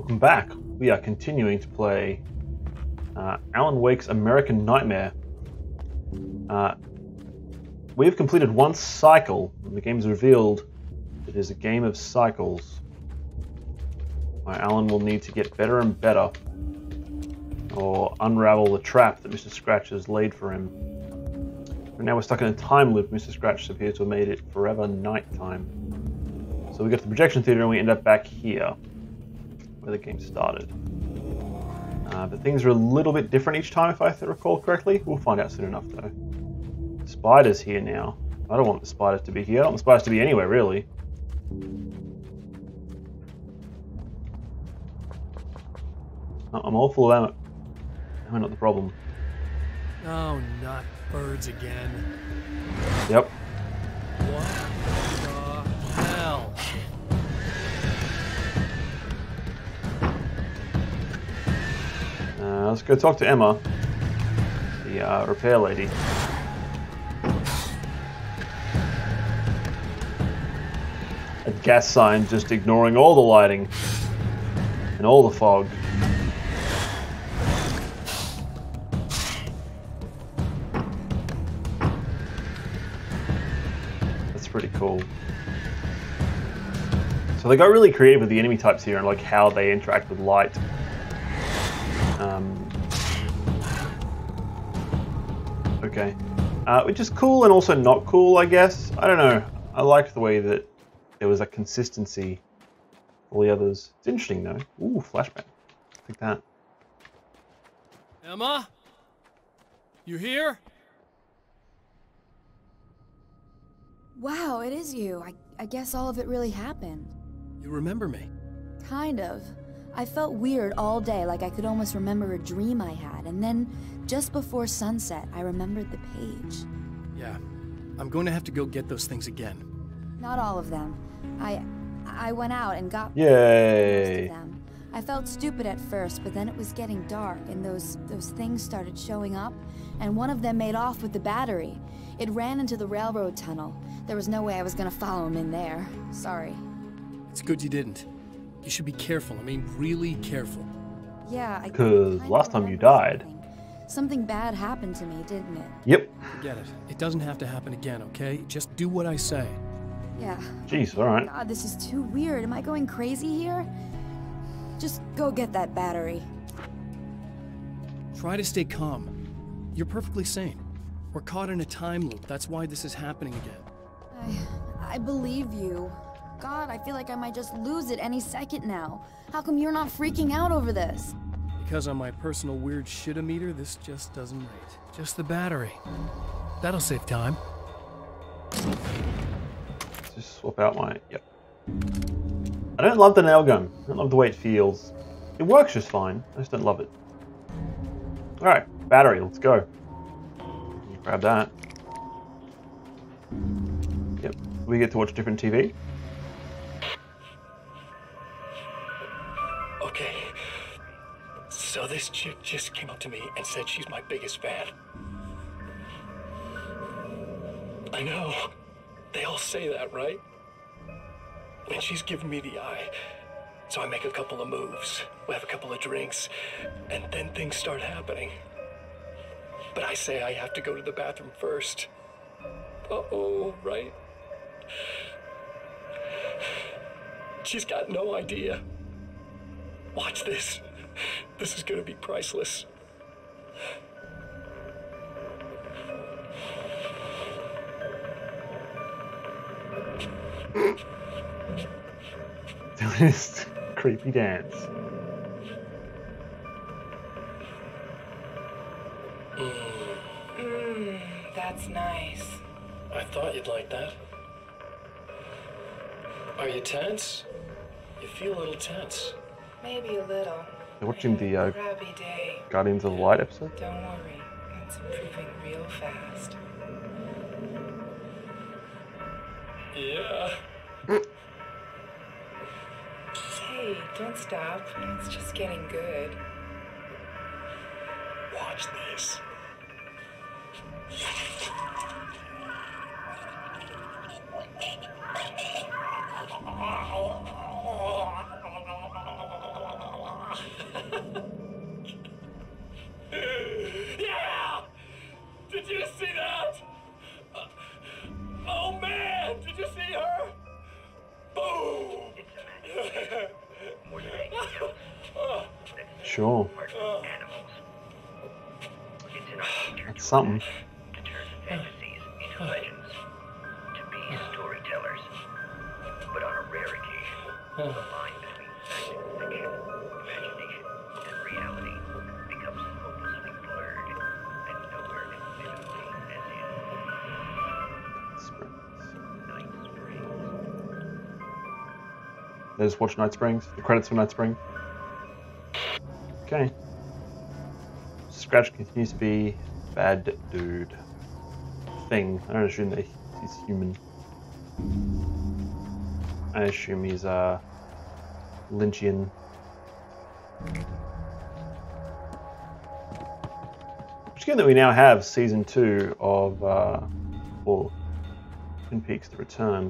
Welcome back. We are continuing to play Alan Wake's American Nightmare. We have completed one cycle, and the game is revealed it is a game of cycles. Alan will need to get better and better, or unravel the trap that Mr. Scratch has laid for him. And now we're stuck in a time loop. Mr. Scratch appears to have made it forever nighttime. So we go to the projection theater and we end up back here, where the game started. But things are a little bit different each time, if I recall correctly. We'll find out soon enough, though. Spider's here now. I don't want the spiders to be here. I don't want the spiders to be anywhere, really. I'm all full of ammo. I'm not the problem. Oh, not birds again. Yep. What the hell? Let's go talk to Emma, the repair lady. A gas sign just ignoring all the lighting and all the fog. That's pretty cool. So they got really creative with the enemy types here and like how they interact with light. Okay. Which is cool and also not cool, I guess. I don't know. I liked the way that there was a consistency for all the others. It's interesting, though. Ooh, flashback. Like that. Emma? You here? Wow, it is you. I guess all of it really happened. You remember me? Kind of. I felt weird all day, like I could almost remember a dream I had, and then, just before sunset, I remembered the page. Yeah. I'm going to have to go get those things again. Not all of them. I went out and got most Yay! of them. I felt stupid at first, but then it was getting dark, and those things started showing up, and one of them made off with the battery. It ran into the railroad tunnel. There was no way I was gonna follow him in there. Sorry. It's good you didn't. You should be careful. I mean, really careful. Yeah, I... Because last time you died. Something bad happened to me, didn't it? Yep. Forget it. It doesn't have to happen again, okay? Just do what I say. Yeah. Jeez, alright. God, this is too weird. Am I going crazy here? Just go get that battery. Try to stay calm. You're perfectly sane. We're caught in a time loop. That's why this is happening again. I believe you. God, I feel like I might just lose it any second now. How come you're not freaking out over this? Because on my personal weird shit-o-meter, this just doesn't rate. Just the battery. That'll save time. Just swap out my... Yep. I don't love the nail gun. I don't love the way it feels. It works just fine. I just don't love it. Alright, battery, let's go. Grab that. Yep. We get to watch different TV. Okay, so this chick just came up to me and said she's my biggest fan. I know, they all say that, right? And she's giving me the eye, so I make a couple of moves, we have a couple of drinks, and then things start happening. But I say I have to go to the bathroom first. Uh-oh, right? She's got no idea. Watch this. This is gonna be priceless. Doing this creepy dance. That's nice. I thought you'd like that. Are you tense? You feel a little tense. Maybe a little. You're watching the Crappy day. Guardians of the Light episode? Don't worry, it's improving real fast. Yeah. Hey, don't stop. It's just getting good. Watch this. Sure. animals. It's in our nature That's something. to turn fantasies into legends, to be storytellers. But on a rare occasion, the line between fact and fiction, imagination and reality becomes hopelessly blurred, and nowhere admittedly as in Night Springs. Let's watch Night Springs. The credits for Night Springs. Okay. Scratch continues to be bad dude. Thing. I don't assume that he's human. I assume he's Lynchian. Which, given that we now have season 2 of Twin Peaks: The Return,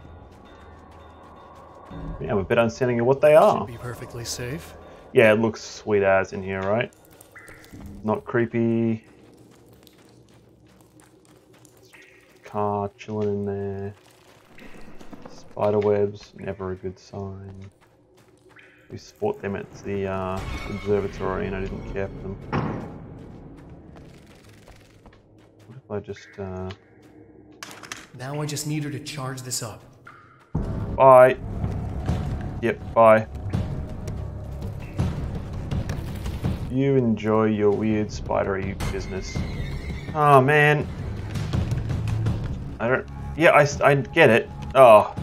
we have a better understanding of what they are. Should be perfectly safe. Yeah, it looks sweet as in here, right? Not creepy. Car chilling in there. Spider webs, never a good sign. We fought them at the observatory and I didn't care for them. What if I just... Now I just need her to charge this up. Bye. Yep, bye. You enjoy your weird spidery business. Oh man. I don't... Yeah, I get it. Oh.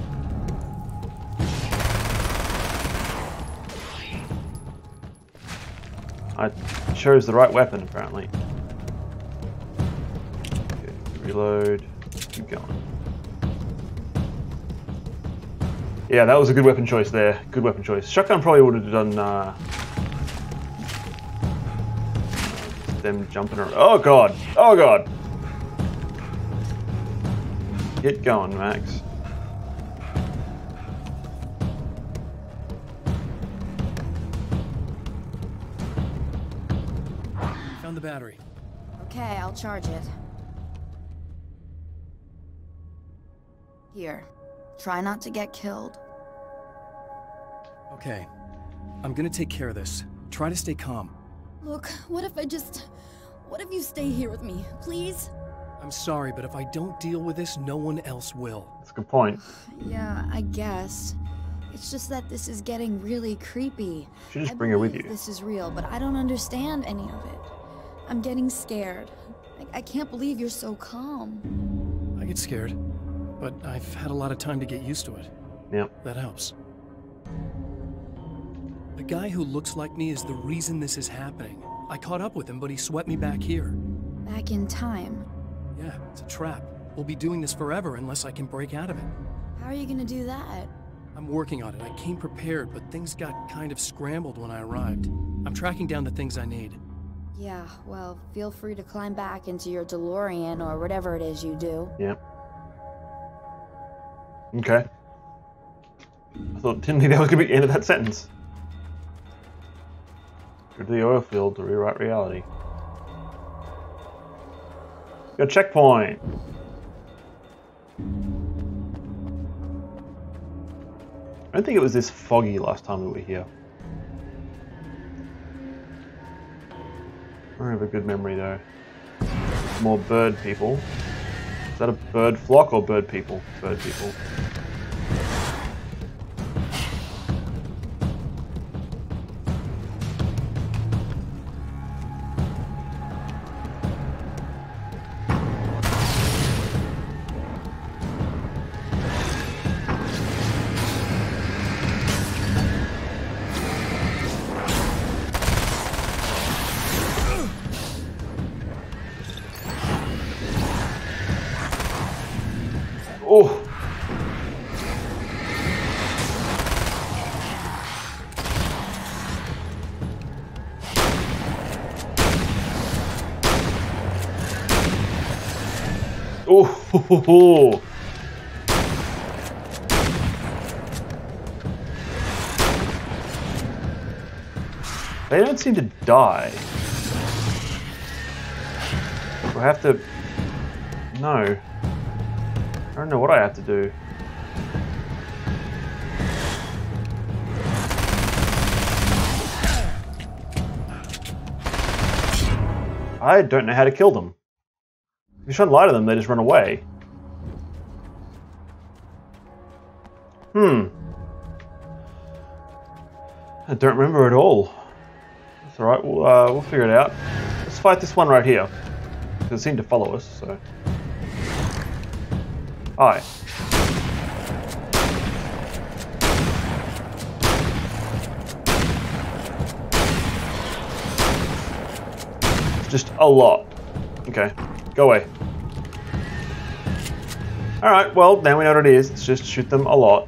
I chose the right weapon, apparently. Okay, reload. Keep going. Yeah, that was a good weapon choice there. Good weapon choice. Shotgun probably would have done them jumping around. Oh god! Oh god! Get going, Max. Found the battery. Okay, I'll charge it. Here. Try not to get killed. Okay. I'm gonna take care of this. Try to stay calm. Look, what if you stay here with me, please? I'm sorry, but if I don't deal with this, no one else will. That's a good point. Yeah, I guess. It's just that this is getting really creepy. You should just I bring her with believe you. This is real, but I don't understand any of it. I'm getting scared. I can't believe you're so calm. I get scared, but I've had a lot of time to get used to it. Yep. That helps. The guy who looks like me is the reason this is happening. I caught up with him, but he swept me back here. Back in time. Yeah, it's a trap. We'll be doing this forever unless I can break out of it. How are you gonna do that? I'm working on it. I came prepared, but things got kind of scrambled when I arrived. I'm tracking down the things I need. Yeah, well, feel free to climb back into your DeLorean or whatever it is you do. Yep. Okay. Didn't think that was gonna be the end of that sentence. Go to the oil field to rewrite reality. Got a checkpoint. I don't think it was this foggy last time we were here. I don't have a good memory though. More bird people. Is that a bird flock or bird people? Bird people. Oh! Oh! Ho, ho, ho. They don't seem to die. Do I have to... No. I don't know what I have to do. I don't know how to kill them. If you try and lie to them, they just run away. I don't remember at all. That's alright, we'll figure it out. Let's fight this one right here. Because it seemed to follow us, so... Hi. It's just a lot. Okay, go away. Alright, well, now we know what it is. Let's just shoot them a lot.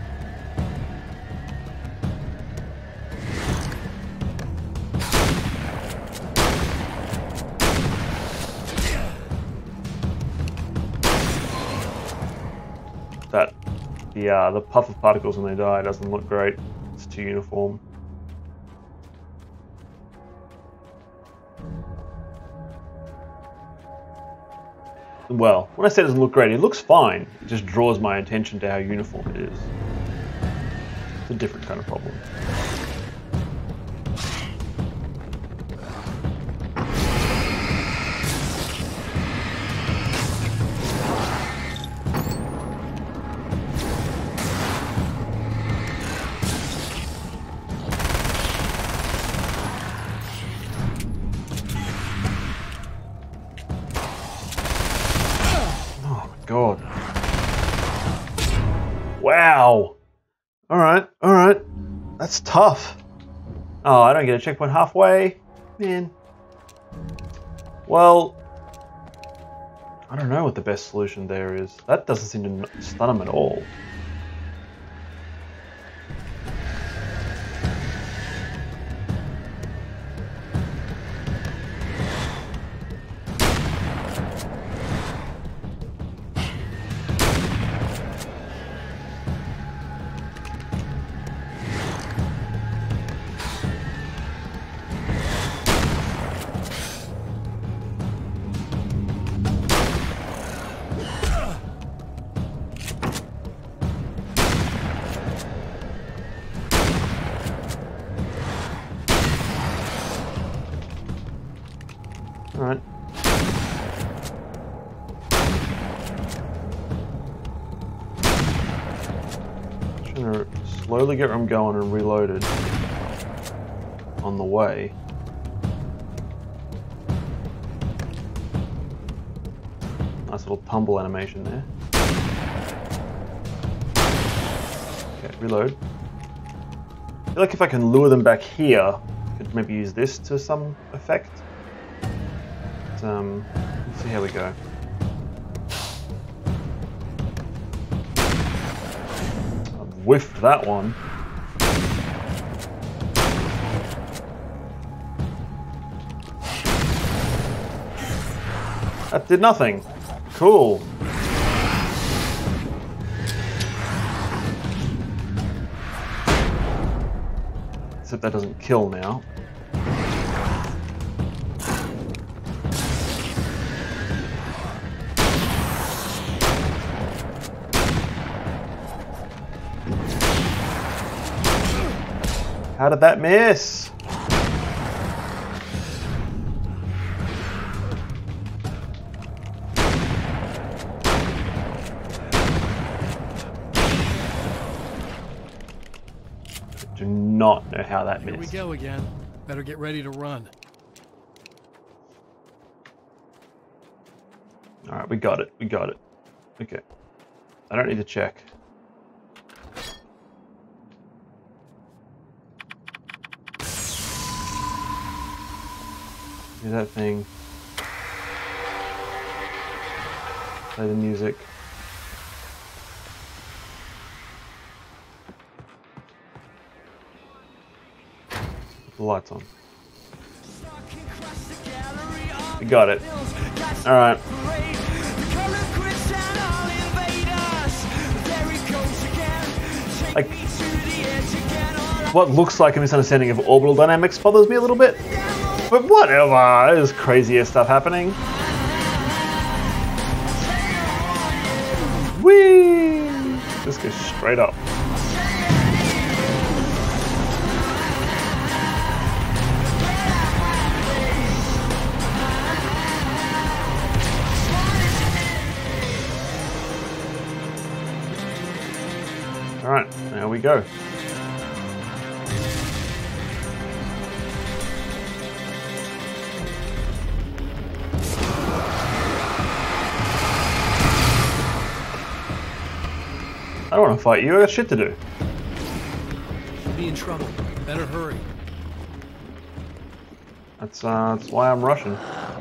The puff of particles when they die doesn't look great. It's too uniform. Well, when I say it doesn't look great, it looks fine. It just draws my attention to how uniform it is. It's a different kind of problem. God. Wow. Alright. That's tough. Oh, I don't get a checkpoint halfway. Man. Well, I don't know what the best solution there is. That doesn't seem to stun him at all. Alright. Trying to slowly get where I'm going and reload it on the way. Nice little tumble animation there. Okay, reload. I feel like if I can lure them back here, I could maybe use this to some effect. Let's see how we go. I've whiffed that one. That did nothing. Cool. Except that doesn't kill now. How did that miss? I do not know how that missed. Here we go again. Better get ready to run. Alright, we got it. We got it. Okay. I don't need to check. Do that thing. Play the music. Put the lights on. We got it. Alright. Like, what looks like a misunderstanding of orbital dynamics bothers me a little bit. But whatever, there's crazier stuff happening. Whee! Just go straight up. Alright, there we go. I don't want to fight you, I got shit to do. You'll be in trouble. Better hurry. That's why I'm rushing.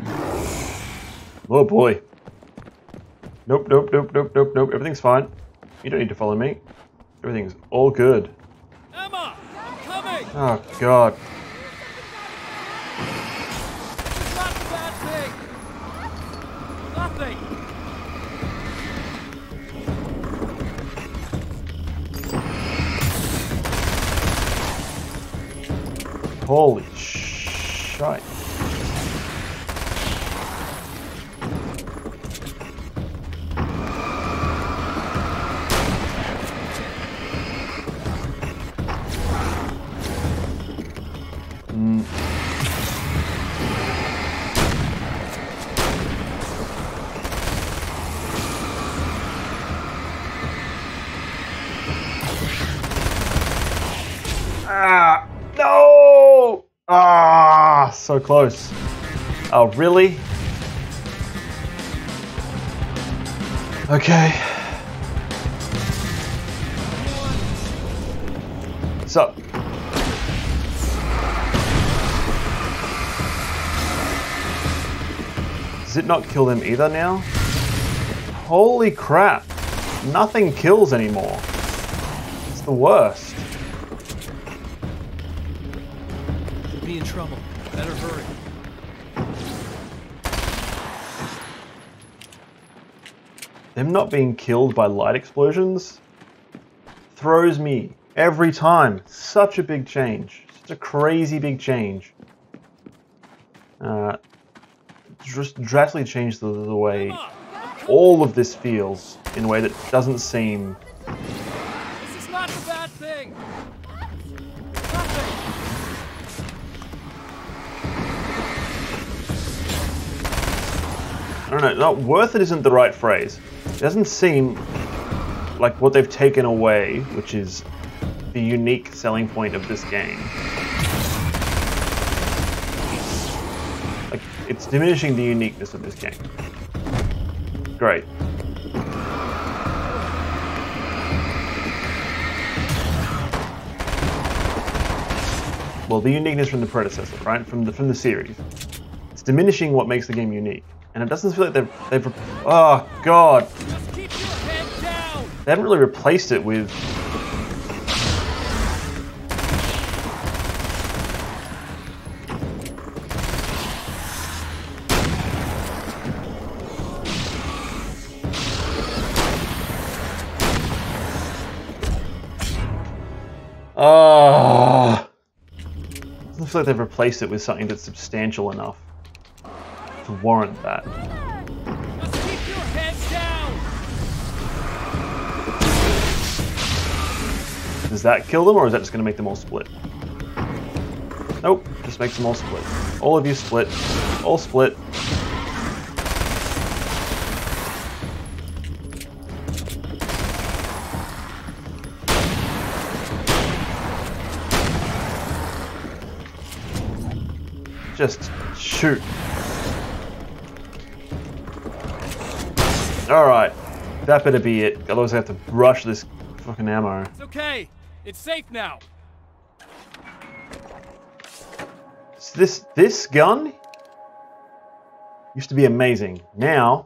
Oh boy. Nope, nope, nope, nope, nope, nope. Everything's fine. You don't need to follow me. Everything's all good. Emma! I'm coming! Oh god. It's not the bad thing! Nothing! Holy shite. Ah, no! Ah, so close. Oh, really? Okay. What's up? Does it not kill them either now? Holy crap. Nothing kills anymore. It's the worst. You'll be in trouble. Better hurry. Them not being killed by light explosions throws me every time. Such a big change. Such a crazy big change. Just drastically changed the way all of this feels in a way that doesn't seem... This is not the bad thing! Nothing! I don't know, not worth it isn't the right phrase. It doesn't seem like what they've taken away, which is the unique selling point of this game. Like, it's diminishing the uniqueness of this game. Great. Well, the uniqueness from the predecessor, right? From the series. It's diminishing what makes the game unique. And it doesn't feel like they've oh god. Just keep your head down! They haven't really replaced it with doesn't feel like they've replaced it with something that's substantial enough to warrant that. Just keep your head down! Does that kill them, or is that just going to make them all split? Nope, just makes them all split. All of you split. All split. Just shoot. Alright, that better be it. Otherwise I have to brush this fucking ammo. It's okay. It's safe now. So this gun used to be amazing. Now,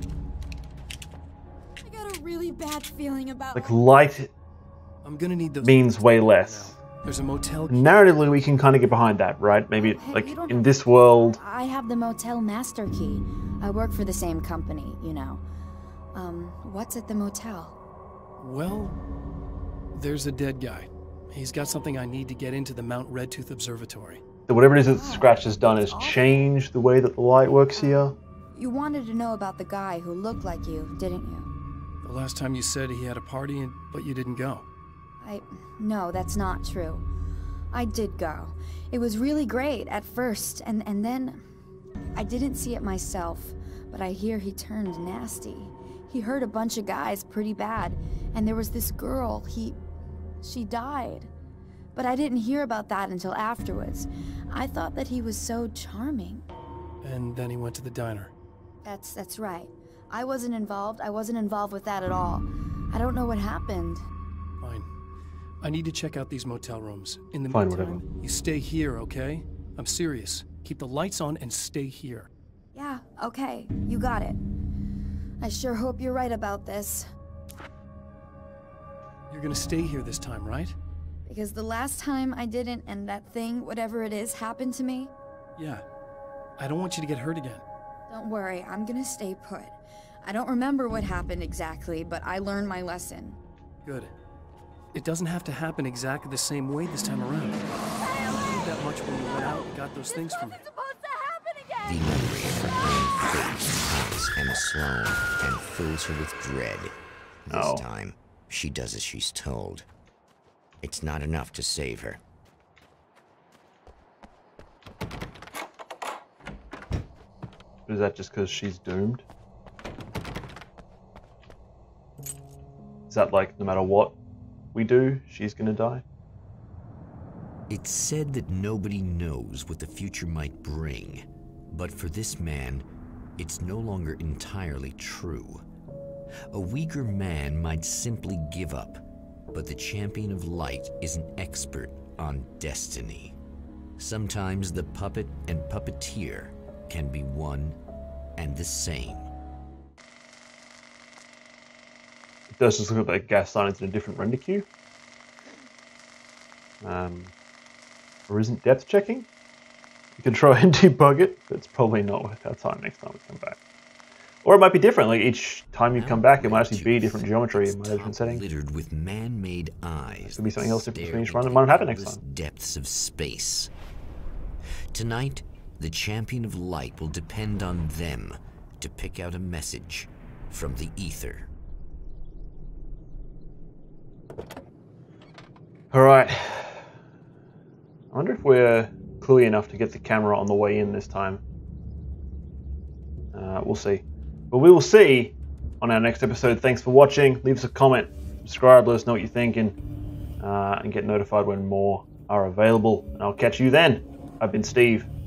I got a really bad feeling about like, light I'm gonna need those means way less. There's a motel. Narratively, we can kind of get behind that, right? Maybe, like, in this world... I have the motel master key. I work for the same company, you know. What's at the motel? Well, there's a dead guy. He's got something I need to get into the Mount Redtooth Observatory. Whatever it is that Scratch has done has changed the way that the light works here. You wanted to know about the guy who looked like you, didn't you? The last time you said he had a party, but you didn't go. No, that's not true. I did go. It was really great at first, and then... I didn't see it myself, but I hear he turned nasty. He hurt a bunch of guys pretty bad, and there was this girl, he She died. But I didn't hear about that until afterwards. I thought that he was so charming. And then he went to the diner. That's right. I wasn't involved. I wasn't involved with that at all. I don't know what happened. Fine. I need to check out these motel rooms. In the Fine, meantime, whatever. you stay here, okay? I'm serious. Keep the lights on and stay here. Yeah, okay. You got it. I sure hope you're right about this. You're gonna stay here this time, right? Because the last time I didn't, and that thing, whatever it is, happened to me. Yeah. I don't want you to get hurt again. Don't worry, I'm gonna stay put. I don't remember what happened exactly, but I learned my lesson. Good. It doesn't have to happen exactly the same way this time around. You did that much when you went out and got those things from me. The memory of her own fate haunts Emma Sloan and fills her with dread. This Oh. time, she does as she's told. It's not enough to save her. Is that just because she's doomed? Is that like, no matter what we do, she's gonna die? It's said that nobody knows what the future might bring, but for this man, it's no longer entirely true. A weaker man might simply give up, but the champion of light is an expert on destiny. Sometimes the puppet and puppeteer can be one and the same. It does just look like gas sign. It's in a different render queue. Or isn't depth checking? You can try and debug it, but it's probably not worth our time next time we come back. Or it might be different. Like each time you come back, it might actually be different geometry in my different setting. Littered with man-made eyes. Could be something else different stare between each run. It into might happen next endless time. Depths of space. Tonight, the champion of light will depend on them to pick out a message from the ether. All right. I wonder if we're clearly enough to get the camera on the way in this time. We'll see. But we will see on our next episode. Thanks for watching. Leave us a comment, subscribe, let us know what you're thinking, and get notified when more are available. And I'll catch you then. I've been Steve.